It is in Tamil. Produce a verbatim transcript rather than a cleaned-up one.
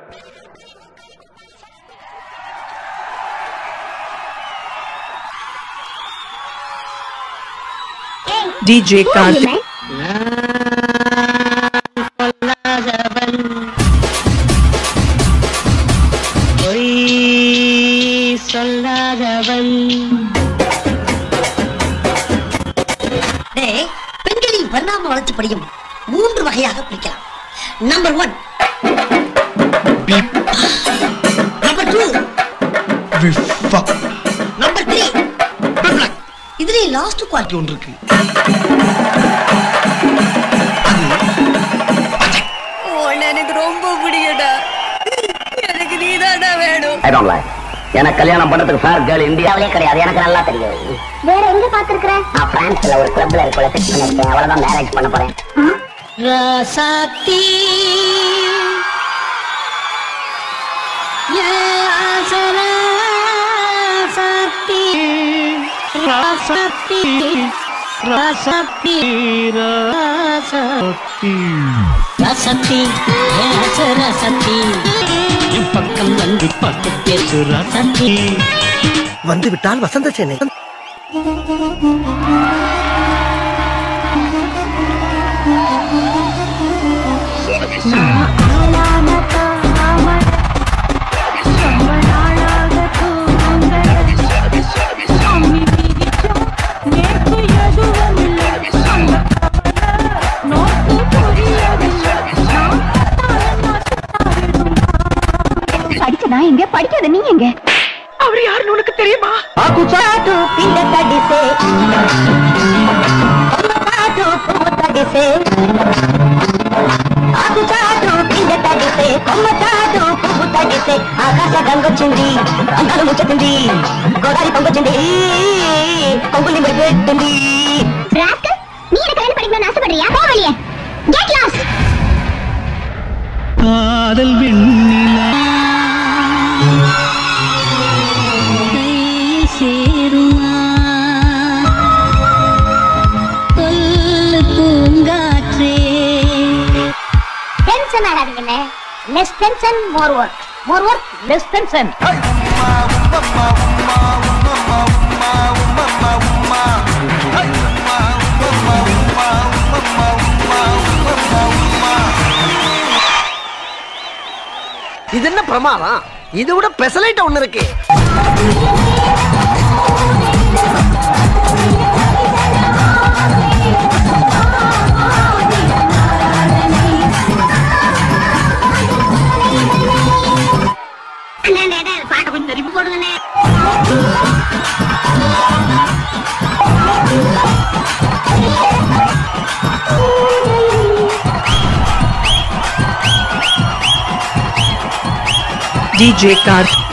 D J Karthik. பெண்களின் பரிணாம வளர்ச்சி படியும் மூன்று வகையாக பிரிக்கலாம். Number one, number two, number three. இதுல லாஸ்ட் குவாலிட்டி ஒன்று இருக்கு. எனக்கு ரொம்ப பிடிக்கடா. எனக்கு நீதாடா வேணும். I don't like. எனக்கு கல்யாணம் பண்றதுக்கு ஃபேர் கேர்ள் இந்தியாவிலே கிடையாது. எனக்கு நல்லா தெரியும். வேற எங்க பாத்துக்கற? நான் பிரான்ஸ்ல ஒரு கிளப்ல இருக்கல ஃபிக்ஸ் பண்ணிருக்கேன். அவளை தான் மேரேஜ் பண்ண போறேன். ராசாத்தி யா ராசாத்தி ராசாத்தி ராசாத்தி ராசாத்தி ராசாத்தி ராசாத்தி என் பக்கம் வந்து பார்த்து பேசு ராசாத்தி. வந்து விட்டால் வசந்த சேனை. படிச்சதா எங்க படிக்காத நீ எங்க? அவர் யாருன்னு உனக்கு தெரியுமா? ఆకాశ గంగొచ్చింది, అందాలు ముచ్చుతుంది, గోదావరి పొంగొచ్చింది, పొంగులి పెట్టింది. நீ எனக்கு படிக்கணும்னு ஆசைப்படுறியா? போ வெளியே. Get lost. காதல் வெண்ணிலா சேருமா கொல்லு பூங்காற்றே. டென்ஷன் ஆகாதீங்கண்ணே. Less tension more work, more work less tension. இது என்ன பிரமாதம்? இதை விட பெசலைட் ஒண்ணு இருக்கு. பாட்டு கொஞ்சம் திருப்பி போடுங்கண்ணே. D J Karthik.